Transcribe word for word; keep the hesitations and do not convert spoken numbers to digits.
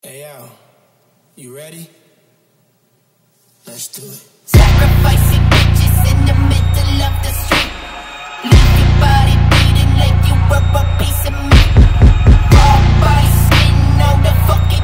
Hey yo, you ready? Let's do it. Sacrificing bitches in the middle of the street. Leave your body bleeding like you were a piece of meat. Raw body skin on the fucking